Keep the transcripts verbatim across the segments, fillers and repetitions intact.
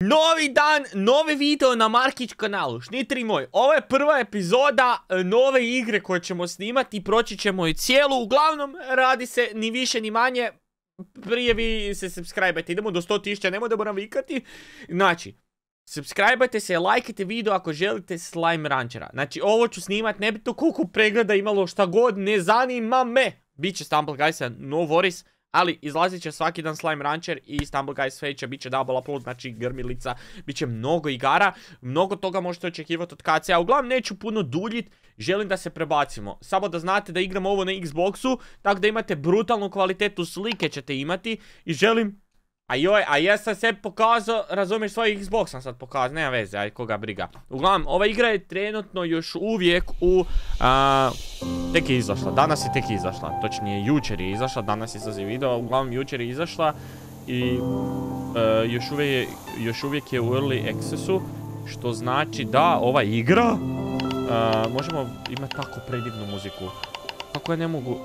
Novi dan, novi video na Markić kanalu. Šnitri moj, ovo je prva epizoda nove igre koje ćemo snimati. Proći ćemo i cijelu. Uglavnom, radi se ni više ni manje. Prije vi se subscribe-ajte. Idemo do sto tisuća, nemoj da moram vikati. Znači, subscribe-ajte se, lajkajte video ako želite Slime Ranchera. Znači, ovo ću snimat, nebitno koliko pregleda imalo, šta god, ne zanima me. Biće Stumble Guysa, no worries. Ali izlazit će svaki dan Slime Rancher i Stumble Guys Feature, bit će double upload, znači grmilica, bit će mnogo igara, mnogo toga možete očekivati od K C A. Uglavnom neću puno duljit, želim da se prebacimo. Samo da znate da igram ovo na Xboxu, tako da imate brutalnu kvalitetu slike ćete imati i želim... A joj, a ja sam se pokazao, razumiješ, svoj Xbox sam sad pokazao, nema veze, aj koga briga. Uglavnom, ova igra je trenutno još uvijek u... A, tek je izašla, danas je tek izašla, točnije jučer je izašla, danas je saziv video, uglavnom jučer je izašla i a, još, uvijek, još uvijek je u early accessu, što znači da ova igra, a, možemo imati tako predivnu muziku. Kako ja ne mogu...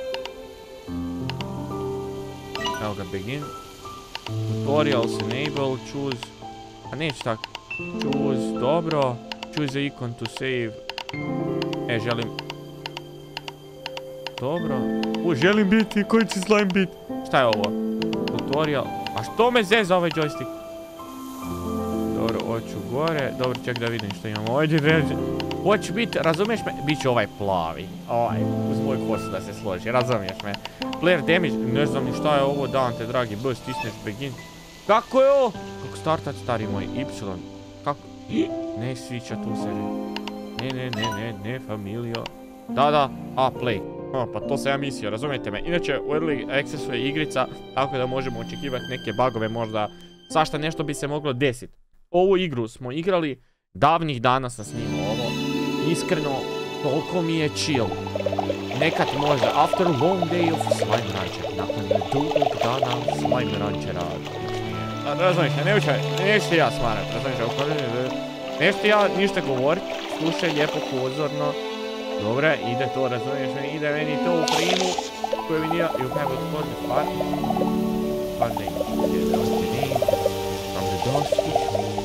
Evo ga, begin. Tutorials enable, choose, a neće tako, choose, dobro, choose the icon to save, e, želim, dobro, u, želim biti, koji će slime biti, šta je ovo, tutorial, a što me zeza ovaj joystick, dobro, hoću gore, dobro, ček da vidim što imamo ovdje, hoću biti, razumiješ me, bit će ovaj plavi, ovaj, uz moj kosu da se složi, razumiješ me. Player damage, ne znam ni šta je ovo, dan te dragi, B, stisneš begin. Kako je ovo? Kako startat, stari moj, Y. Kako? Ne svića tu se. Ne, ne, ne, ne, ne, familio. Da, da, a, play. O, pa to sam ja mislio, razumijete me. Inače, u early accessu je igrica, tako da možemo očekivati neke bugove, možda svašta nešto bi se moglo desiti. Ovu igru smo igrali, davnih dana sam snimao ovo. Iskreno, toliko mi je chill. Nekad možda, after a long day of Slime Rancher, nakon dugog dana Slime Ranchera. Razumiješ, ne učaj, nećete ja smarat, razumiješ, nećete ja ništa govorit, slušaj lijepo pozorno. Dobre, ide to, razumiješ me, ide meni to u primu, koje mi nije, you have a spotted part. Funding, from the dusty shore.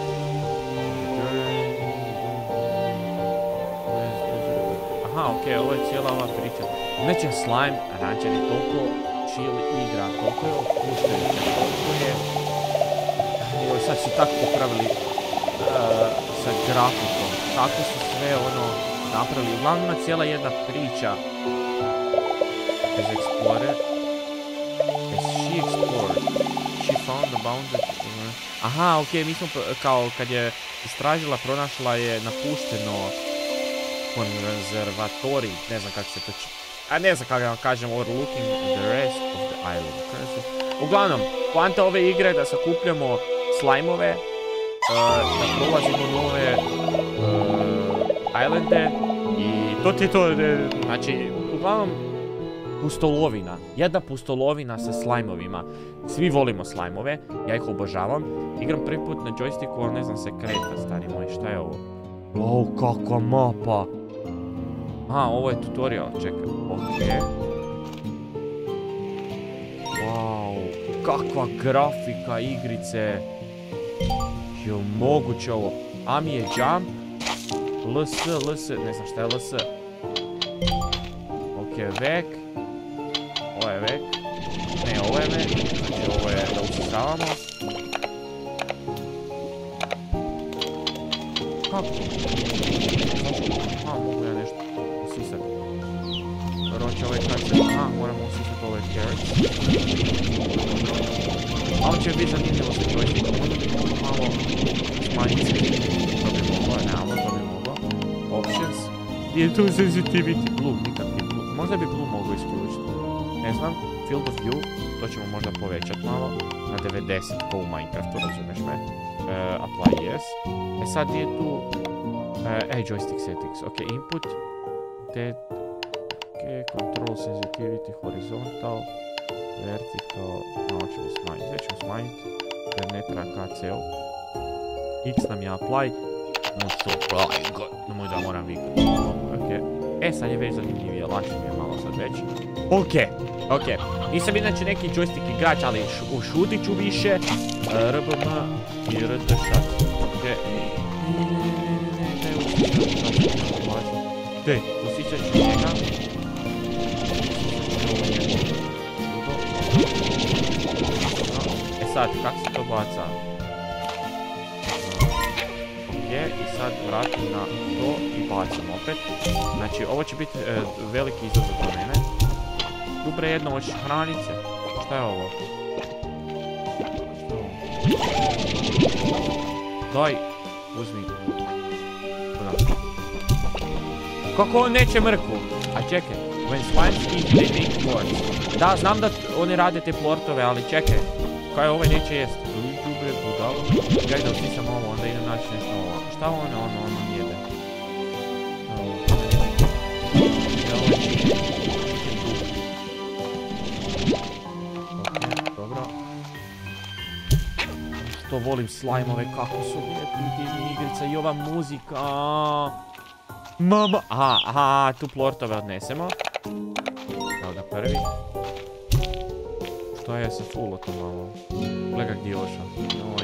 Aha, okej, ovo je cijela ova priča. Inače, Slime Rancher je toliko chill igra, toliko je opuštajuća, toliko je... Joj, sad su tako popravili uh, sa grafikom, tako su sve ono napravili. Uglavnom ima cijela jedna priča. As Explorer. As she explored, she found the bounded... Aha, okej, mi smo kao kad je istražila, pronašla je napušteno konzervatorij, ne znam kako se to či... A ne znam kako vam kažem, overlooking the rest of the island. Uglavnom, poanta ove igre je da sakupljamo slajmove, uh, da prolazimo nove uh, islande i to ti je to, znači, uglavnom, pustolovina. Jedna pustolovina sa slajmovima. Svi volimo slajmove, ja ih obožavam. Igram prvi put na joysticku, ali ne znam se kreta, stari moj, šta je ovo? Wow, kakva mapa! Aha, ovo je tutorial, čekaj, okej. Wow, kakva grafika igrice. Je li moguće ovo? A mi je jump. L S, L S, ne znam šta je L S. Okej, vek. Ovo je vek. Ne, ovo je vek. Znači ovo je da usisavamo. Kako? A, mogu ja nešto usisati. Roće ovaj kad se... A, moramo usisati ovaj carrots. A ovo će biti zanimljivo sa joystickom. Možda bi mogli malo smanjiti. To bi moglo, realno, to bi moglo. Options. Gdje je tu sensitivity? Blue, nikakvi blue. Možda bi blue mogu isključiti. Ne znam. Field of view. To ćemo možda povećati malo. Na devedeset, ko u Minecraftu, razumeš me. Uh, apply yes. E sad je tu... Uh, e, joystick settings. Ok, input. Dead. Ok, control sensitivity, horizontal. Vertical. Malo ćemo smanjiti. Sve ćemo smanjiti. Jer ne treba K C O. X nam je apply. No so, oh god. Nemoj da moram vikati. Ok. E, sad je već zanimljivije. Lakše mi je malo. malo sad već. Okej, okej. Nisam inače neki joystick igrač, ali ušutit ću više. R B M i R T šat. Okej. Dej, usisat ću njega. E sad, kako se to baca? Okej, i sad vratim na to i bacam opet. Znači, ovo će biti e, veliki izazov za mene. Dobre, jedno, hoćeš hranit se? Šta je ovo? Šta je ovo? Daj, uzmi. Kako on neće mrkvu? A čekaj, when slimes eat they make plorts. Da, znam da oni rade te plortove, ali čekaj. Kaj ovaj neće jest? Dobre, budalo. Čekaj da usisam ovo, onda idem naći nešto ovo. Šta ono, ono, ono jede? Dobro. Što volim slajmove, kako su lijepi divni igrica i ova muzika. Mama, aha, aha, tu plortove odnesemo. Evo ga prvi. Što je se fullo to malo? Gledaj gdje je ošao. Oj.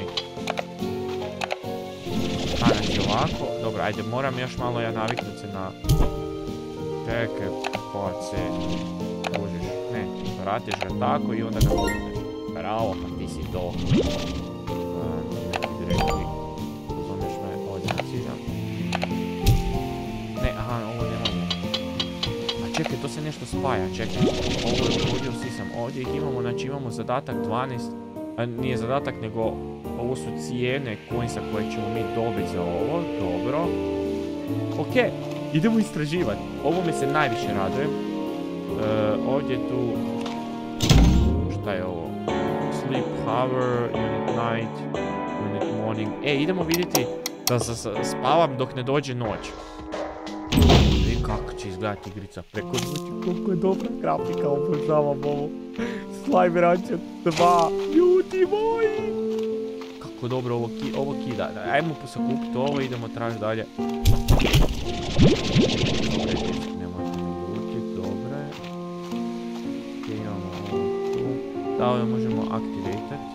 A, znači ovako. Dobro, ajde, moram još malo ja naviknut se na... Čekaj, pa se... Užiš, ne, vratiš ga tako i onda ga uzmeš. Bravo, pa ti si to. Neki direktni. Uzmeš me, ovdje na ciljam. Ne, aha, ovo ne mogu. A čekaj, to se nešto spaja, čekaj. Ovo je ovdje usisam. Ovdje ih imamo, znači imamo zadatak dvanaest. A, nije zadatak, nego ovo su cijene coinsa koje ćemo mi dobiti za ovo. Dobro. Okej, idemo istraživati. Ovo me se najviše raduje. E, ovdje tu... Šta je ovo? Sleep hour, unit night, unit morning. E, idemo vidjeti da spavam dok ne dođe noć. Vidim kako će izgledati igrica preko noći. Koliko je dobra grafika, obožavam ovo. Slime Rancher dva. Ljudi moji! Kako dobro ovo, ki ovo kida. Ajmo posakupiti ovo, idemo tražiti dalje. Nemojte mi ljutit, dobre. Imamo ovo tu. Da, ovo možemo aktivirati.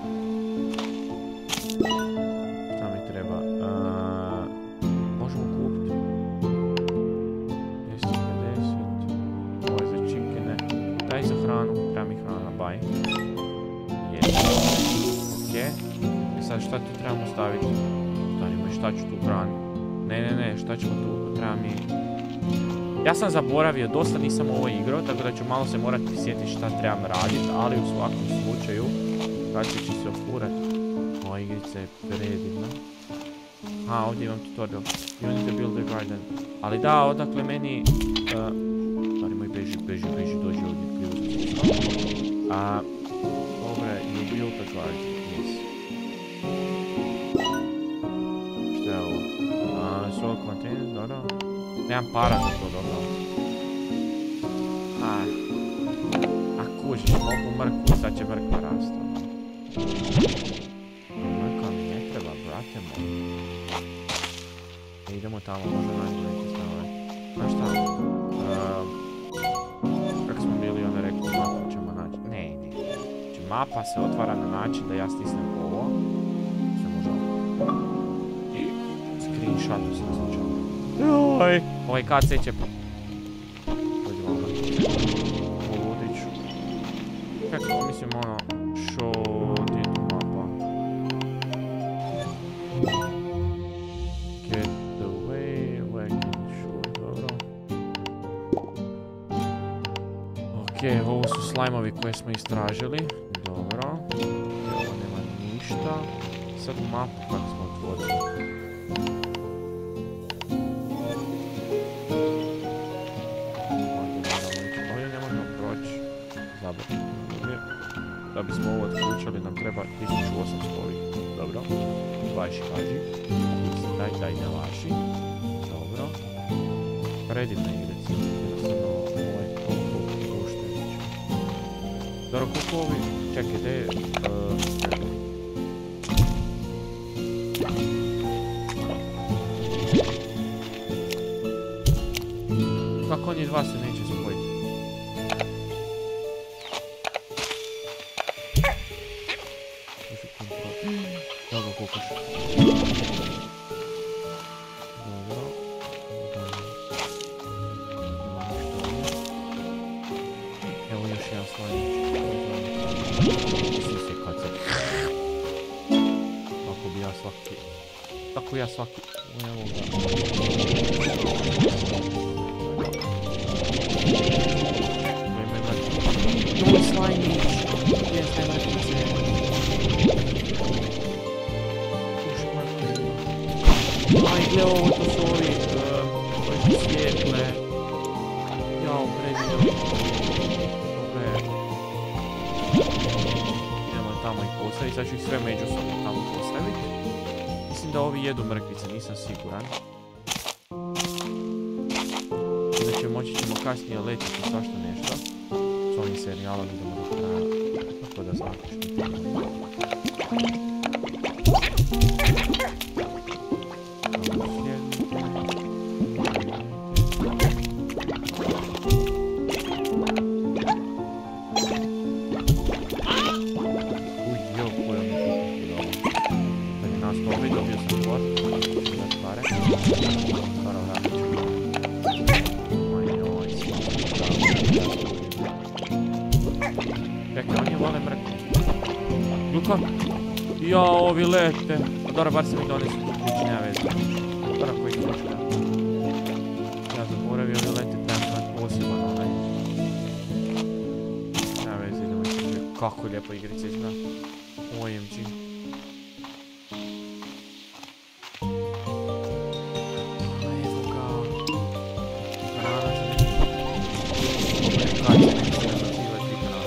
Šta mi treba? Uh, možemo kupiti. dvjesto pedeset. Ovo je za čikine. Daj za hranu. Treba mi hrana, baj. Yes. Okej. I sad šta tu trebamo staviti? Stanimo i šta ću tu hraniti? Ne, ne, ne, šta ćemo tu? Treba mi... Ja sam zaboravio, dosta nisam ovo igrao, tako da ću malo se morati prisjetiti šta trebam raditi, ali u svakom slučaju, kad će se ofurat. Ova igrica je predivna. Aha, ovdje imam tutorial. You need to build a garden. Ali da, odakle meni... Stvari moj, beži, beži, beži, dođi ovdje. A, dobre, you build a garden, yes. Šta je ovo? Uh, soil container, dobro. Nemam para za to, dobro. A, a kužiš, mogu mrkvu, sad će mrkva rasta. Mrkva mi ne treba, brate moj. E, idemo tamo, možda naći neke stanove. Znaš šta? Uh, kako smo bili onda rekli, mapu ćemo naći. Ne, ne. Znači, mapa se otvara na način da ja stisnem ovo. Sve možemo. I screenshotu sam slučao. Joj, ovaj K C će... Dođi malo ovo odiću. Kako, mislim ono... Show... Gdje je tu mapa? Get the way... Wagon show, dobro. Okej, ovo su slajmovi koje smo istražili. Dobro. Ovo nema ništa. Sad mapu kako smo otvorili. Da bismo ovo otključali nam treba tisuću osamsto ovih. Dobro. dvadeset kaži. Daj, daj, ne laši. Dobro. Predivna igrica. Jednostavno ovaj koliko uštenić. Dobro, koliko ovi... Čekaj, gdje je... Kako oni dva se neće spojiti? Evo još jedan slajnić. Sisi kad se... Kako bi ja svaki... Kako ja svaki... Evo ga. Joj slajnić. Gdje ste mrtvice? Uš mrtvice. Aj gle ovo to su ovi... Koji su svijetle. Jao, predivno. Dobre. Idemo tamo ih postaviti, sad ću ih sve međusobno tamo postaviti. Mislim da ovi jedu mrkvice, nisam siguran. Znači moći ćemo kasnije letiti svašta nešto. S ovim serijalom idemo do kraja. Tako da zaključim. Jao, ovi lete. Dobro, bar se mi donesu tu kući, nema veze. Dobro, koji kući da. Ja zaboravio, ovi lete trebam poseban onaj. Nema veze, idemo ići. Kako lijepo igrica izgleda. O M G. Evo ga. Hrana za neki. Kad se neki se razazivati hrana.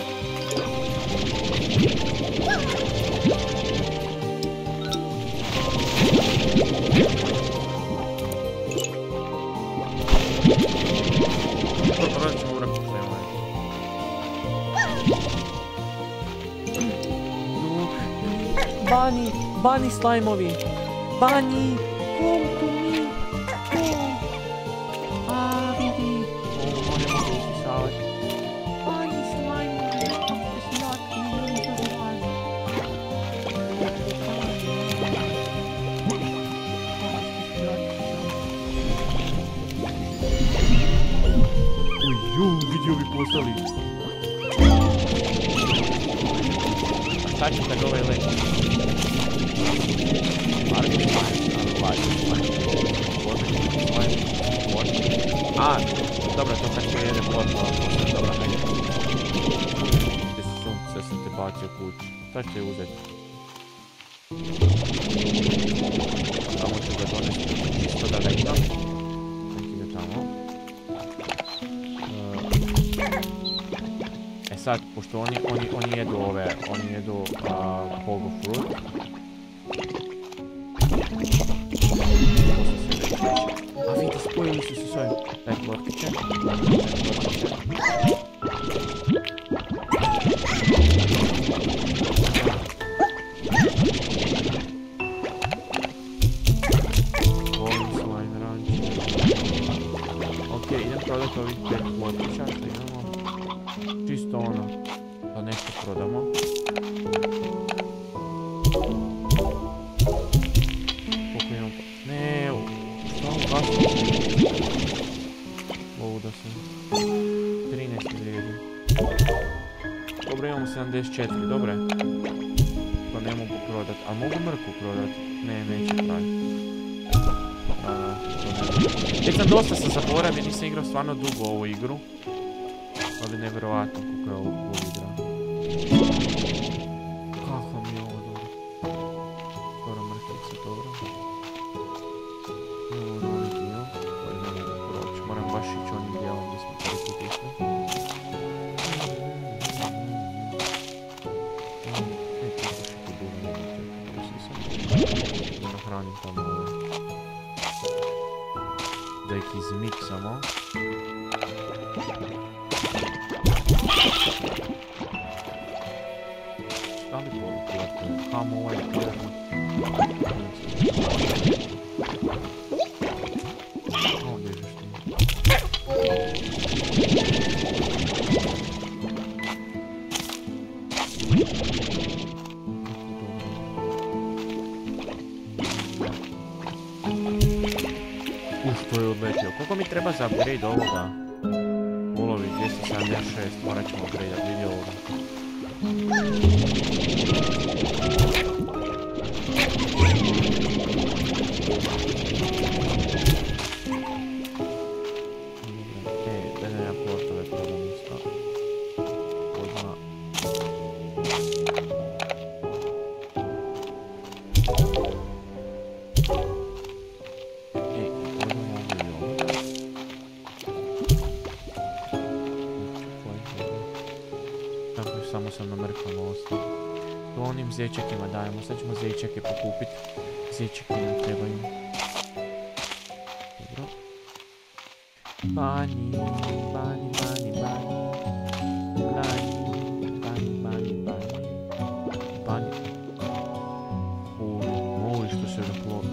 Bunny, bunny slajmovi. Bunny, come to me. Come. A, vidi. Ovo ne mogu usisavati. Bunny slajmovi. Kako ste slatki, ljudi to zapaziti. Uj, ju, vidi ovi postali. Šta će kad ovaj let? A, dobro, to kad će jede plotno. Dobro, hajde. Gdje su sunce, sam te bacio kući. Šta će uzeti? Tamo ću ga donesti čisto da ga imam. Nek ide tamo. E sad, pošto oni, oni, oni jedu ove, oni jedu uh, pogo fruit. A vidi, spojili su se s ovim. Daj plotkiće. Volim slime ranč. Ok, idem prodati ovih pet plotkića što imamo. Čisto ono, da nešto prodamo. Koliko imamo? Ne, što vam gasno? Ovo da sam... trinaest vrijedi. Dobro, imamo sedamdeset četiri, dobre. Pa ne mogu prodat, a mogu mrku prodat? Ne, neće praviti. Već sam dosta sam zaboravio, nisam igrao stvarno dugo ovu igru. Ali nevjerovatno kako je ovo cool igra. Kako mi je ovo dobro. Dobro, mrtvice, dobro. Ovo je onaj dio koji ne mogu proći. Moram baš ići onim dijelom gdje smo prvi put išli. E, kako še to bilo, ne bih čekao. Da nahranim tamo ove. Da ih izmiksamo. Šta li poruku da to je? Kamo ovaj tjeran? Ovo bježeš ti. To je odletio. Koliko mi treba za upgrade ovoga? Ulovi dvjesto sedamdeset šest, morat ćemo upgrade vidi ovoga. E, da ne ja portove probam isto. Odmah. Samo sam na mrkama ostao. To onim zečekima dajemo, sad ćemo zečeke pokupiti. Zečeke nam trebaju. Dobro. Bani, bani, bani, bani. Bani, bani, bani, bani. Bani. Oj, oj, što se zaplo.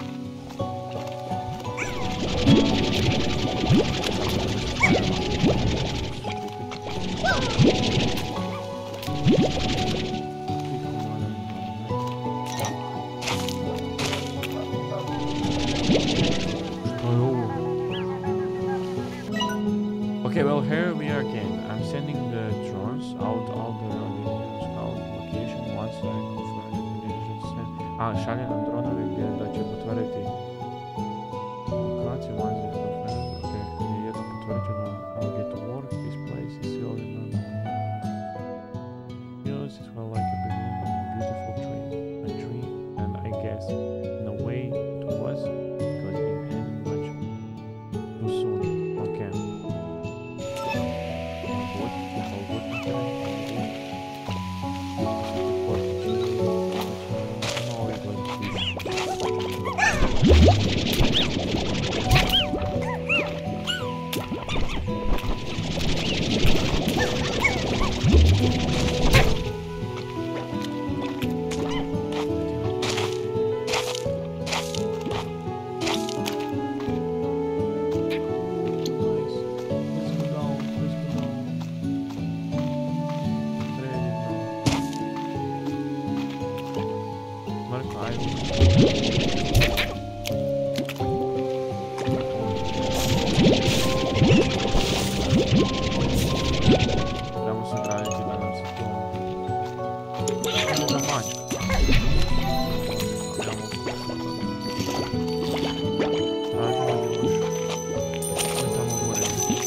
Okay, well, here we are again. I'm sending the drones out all the scout location once I confirm the conditions. Ah, šaljem nam dronove gdje da će potvrditi lokaciju once it's confirmed. Okay, je jedno potvrđeno. I'll get to work. This place is still in the news. It's well like a beautiful tree. A tree, and I guess in a way to us, because it ended much too soon. Okay. Trebamo se graditi da nam se to... Da mačka. Tražimo još. Sve tamo gore.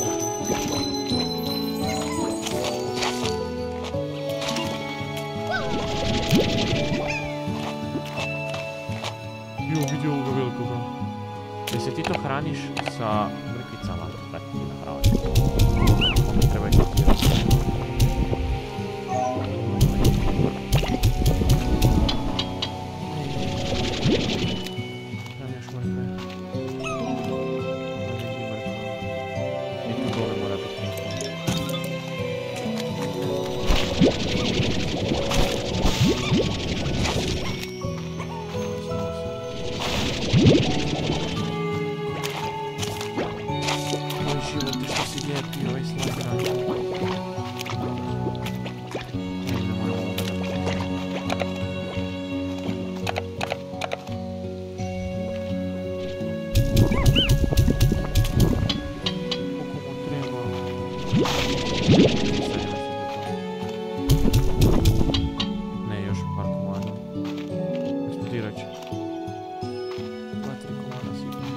Jo, vidi ovoga velikoga. Da se ti to hraniš sa mrkvicama, da ti nahravaš. Ovo treba ekipirati. Tam još mrkve. Da negdje mrkve. I tu dole mora biti mrkve. Ne, još par komada. Eksplodirat će. Dva, tri komada sigurno.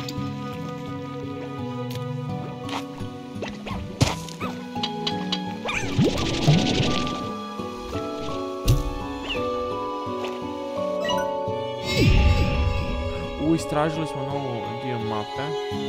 U, istražili smo novu dio mape.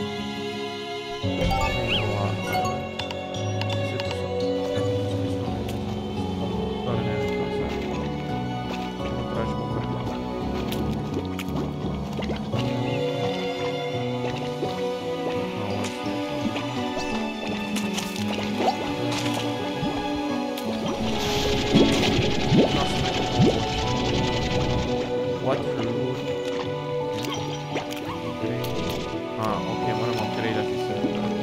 What food? Ah, ok, moramo upgradeati sve.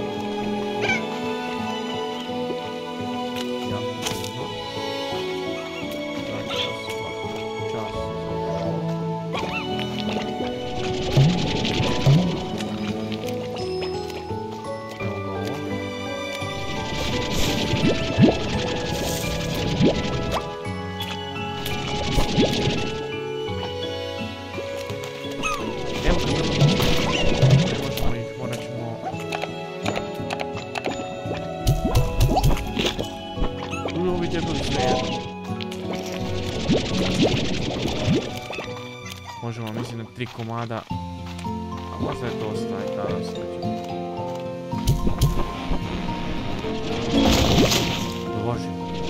Ja. Čas. Evo kako ne možemo ih, morat ćemo... Uj, ovi debeli sve jedno. Možemo, mislim, na tri komada. A možda je dosta, aj nadam se da ćemo. Dovoži.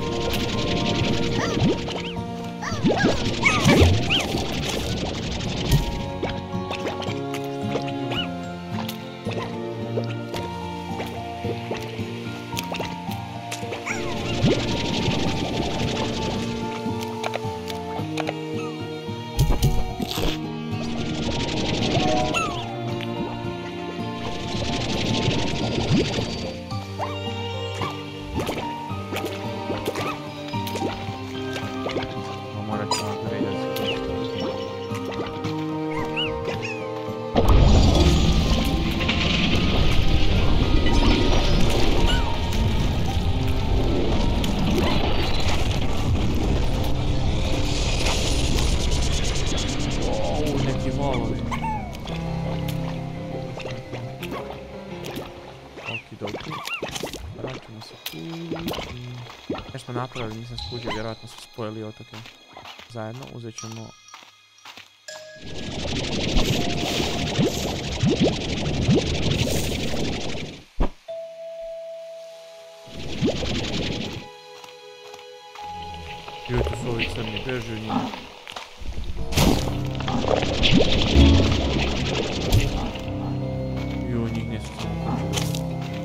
Nešto napravili, nisam skuđio, vjerojatno su spojili otoke zajedno, uzet ćemo... Joj, tu su ovi crni, beži u njih. Joj, njih nisu samo kući.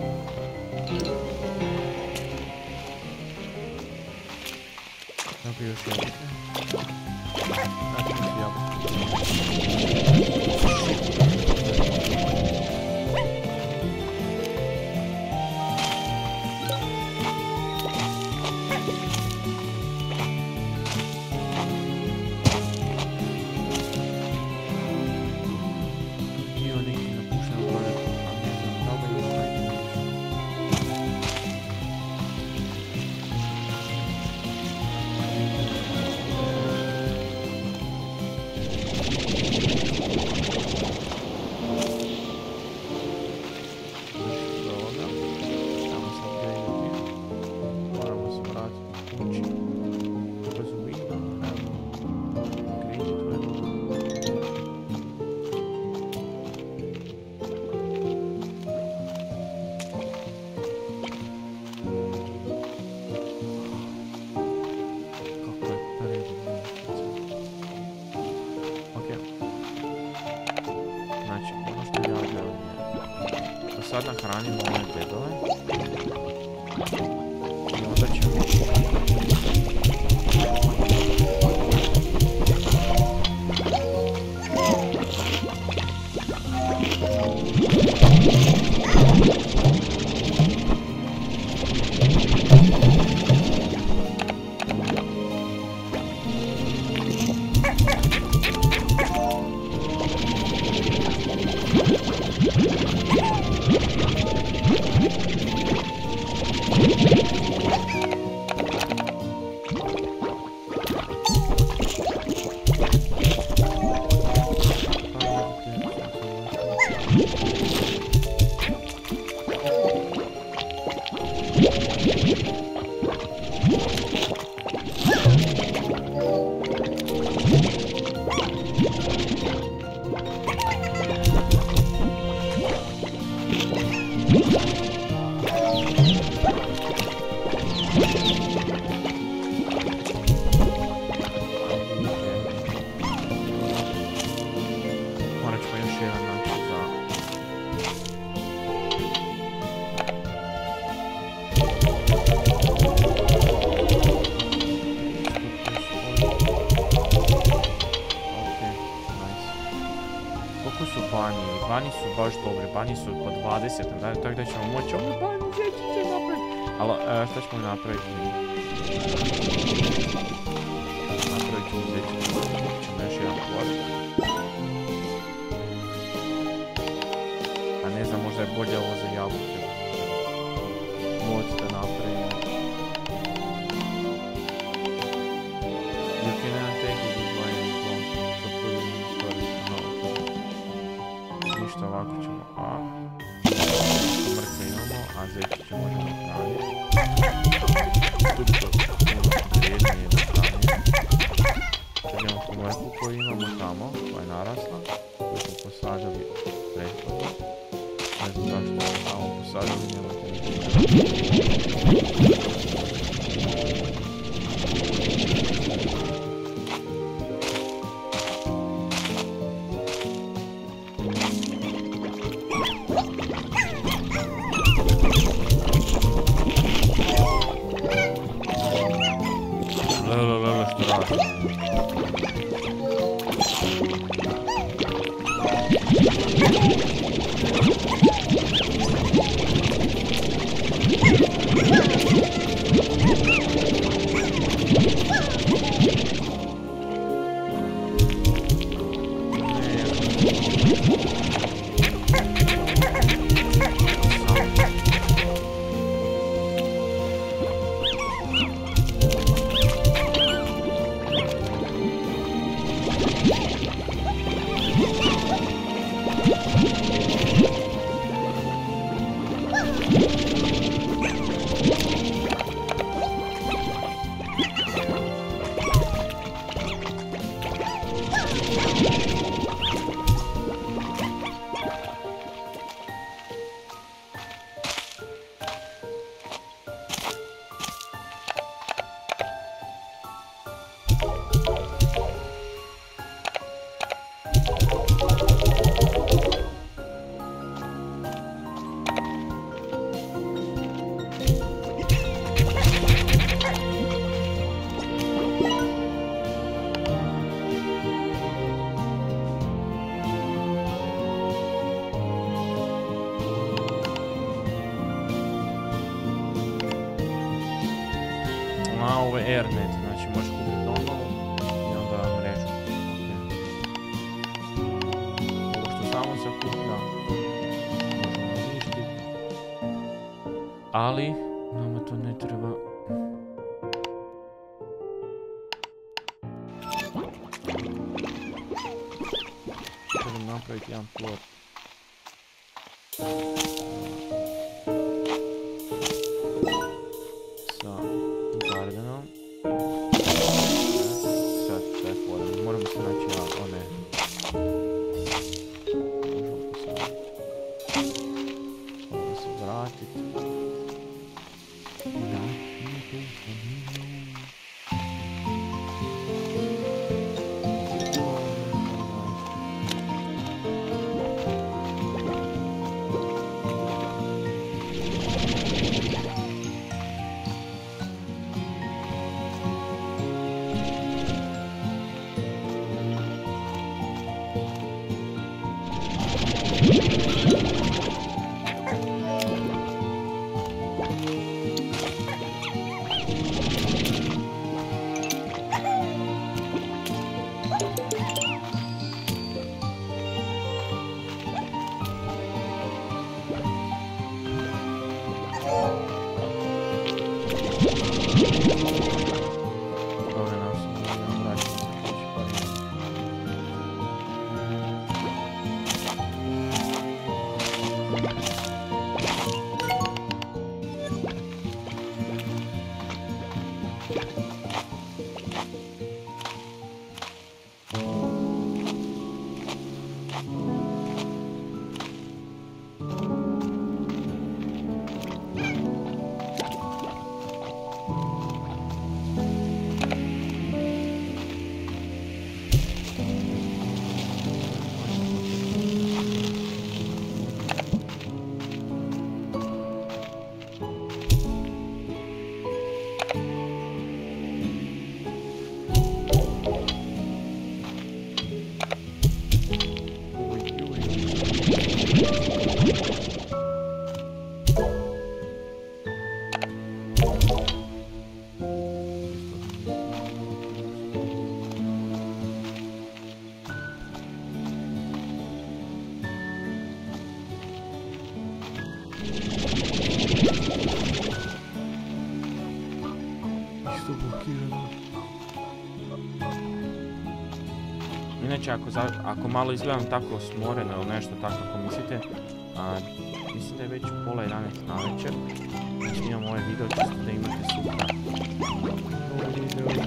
Tako još jabuke. Znači su jabuke. Dio neki napušten projekt, a ne znam da li je ovaj. Sad nahranimo ove bedove. I onda ćemo... Bani su baš dobri, bani su po dvadeset, tako da ćemo moći ovo bani zečiće napraviti. Ali šta ćemo napraviti? Napravit ćemo zečiće, ćemo još jedan povrati. A ne znam, možda je bolje ovo za jabuke. Mod da napravimo. You can take it as well as you want to put it in storage. ništa, ovako ćemo, a... Mrkve imamo, a zečiće možemo hraniti. Turko puno vrijednije je da hranije. Idemo po mrkvu koju imamo tamo, koja je narasla, koju smo posađali prethodno. Ne znam zašto smo tamo posađali, nemojte mi Lele, lele, što radi? A, ovo je AirNet, znači možeš kupiti normalno i onda mrežu. Okay. Ovo što samo se kuplja, možemo uništiti. Ali, nama to ne treba. Trebam napraviti jedan plot. Sad, sve forum. Moramo se naći na one... Možemo sad... Možemo se vratiti. Inače, ako, za, ako malo izgledam tako smoreno ili nešto tako ako mislite, a, mislim da je već pola jedanaest na večer. Snimam ovaj video čisto da imate sutra novi video.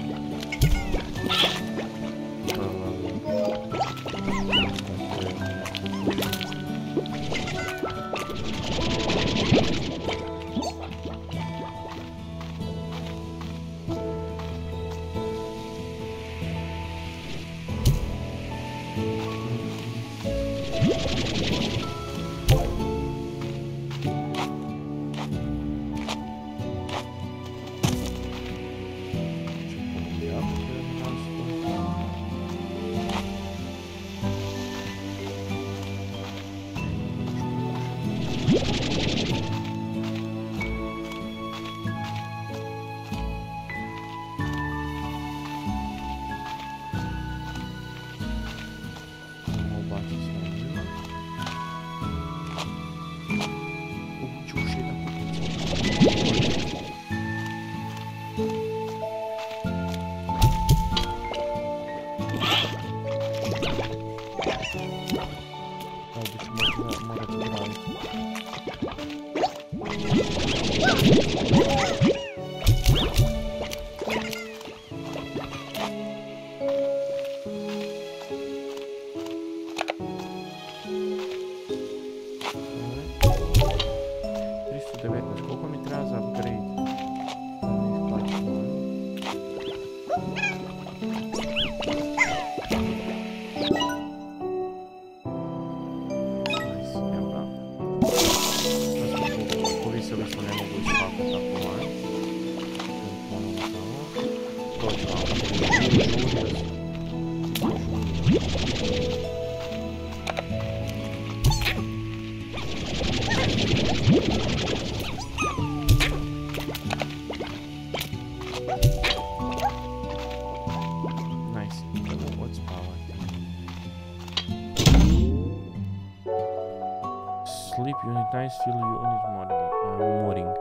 Sleep unit nice, fill unit morning. Uh, mooring.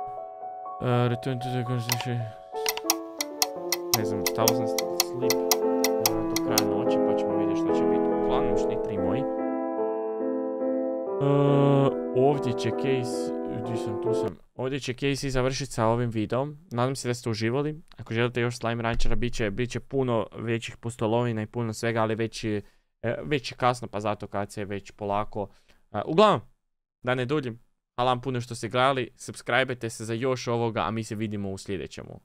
Uh, return to the concentration. Ne znam, stao sam sleep uh, do kraja noći pa ćemo vidjeti što će biti. Uglavnom šnitri moji. Uh, ovdje će Case, gdje sam, tu sam. Ovdje će Casey završiti sa ovim videom. Nadam se da ste uživali. Ako želite još Slime Ranchera, bit će, bit će puno većih pustolovina i puno svega, ali već je, već je kasno, pa zato kad se već polako. Uh, uglavnom, da ne duljim, hvala vam puno što ste gledali, subscribe-te se za još ovoga, a mi se vidimo u sljedećemu.